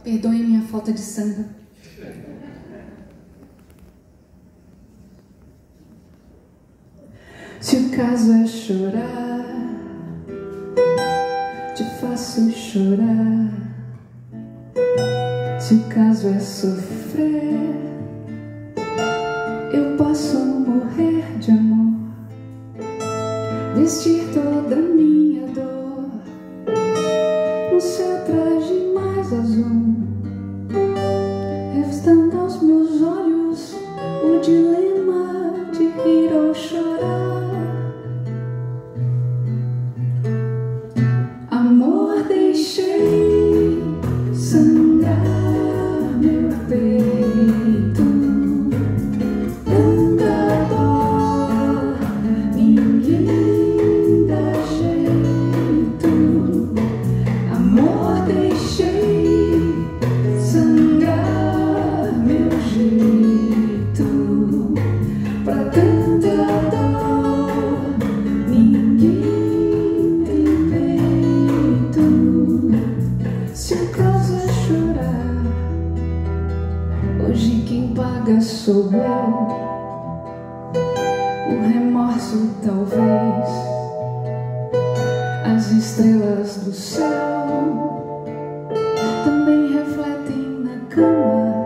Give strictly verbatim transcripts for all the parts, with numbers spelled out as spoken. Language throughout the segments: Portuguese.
Perdoe minha falta de samba. Se o caso é chorar, te faço chorar. Se o caso é sofrer, eu posso morrer de amor, vestir toda a minha dor no seu traje mais azul, revistando aos meus olhos o dilema de rir ou chorar. Amor, deixei sangrar meu peito, tanta dor, ninguém dá jeito. Amor, deixei sangrar meu jeito, pra tanta dor, ninguém tem peito. Se o caso é chorar, hoje quem paga sou eu. O remorso talvez, as estrelas do céu também refletem na cama,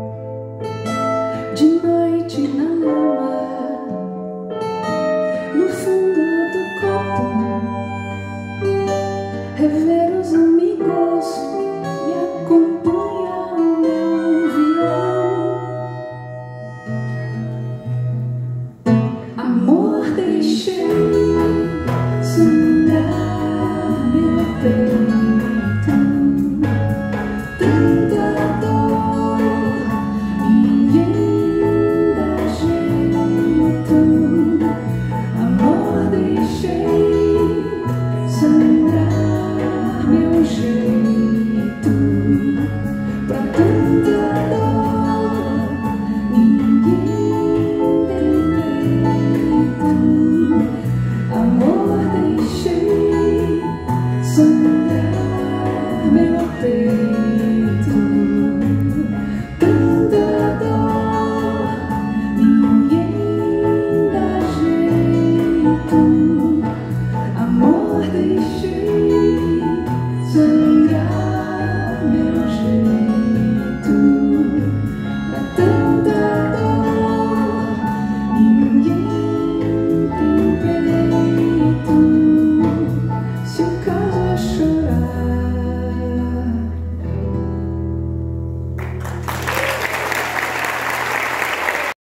de noite na lama, no fundo do copo, rever os amigos me acompanha o meu violão. Amor, deixei sangrar meu peito, tanta dor, ninguém dá jeito. Amor, deixei sangrar meu jeito, pra tanta dor, ninguém tem peito. Amor, deixei sangrar meu peito.